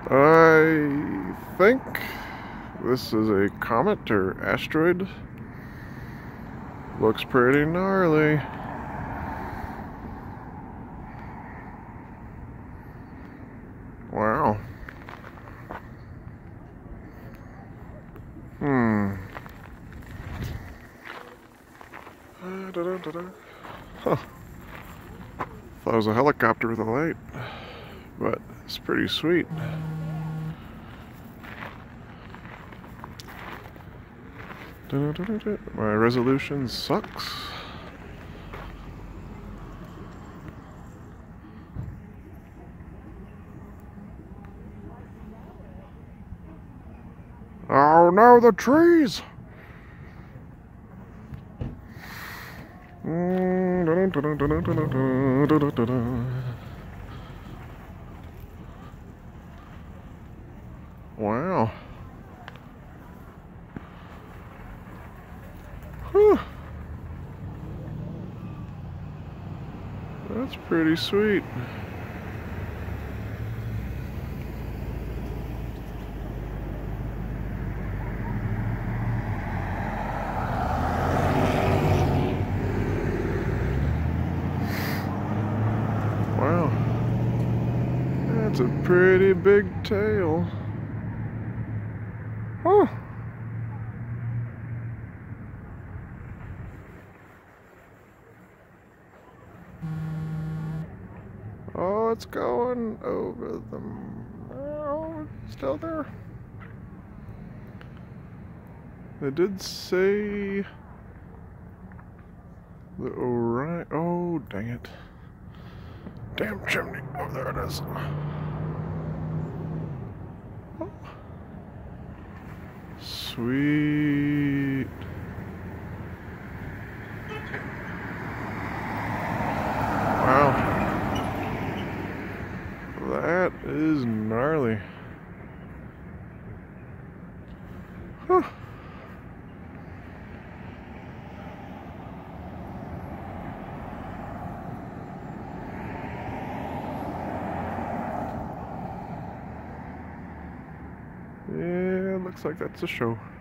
I think this is a comet or asteroid. Looks pretty gnarly. Wow. Huh. Thought it was a helicopter with a light, but it's pretty sweet. My resolution sucks. Oh no, the trees! Wow. Whew. That's pretty sweet. Wow. That's a pretty big tail. Huh. Oh, it's going over them. Oh, it's still there. They did say the Orion. Oh, dang it. Damn chimney. Oh, there it is. Oh. Sweet. Wow. That is gnarly. Huh. Yeah, looks like that's a show.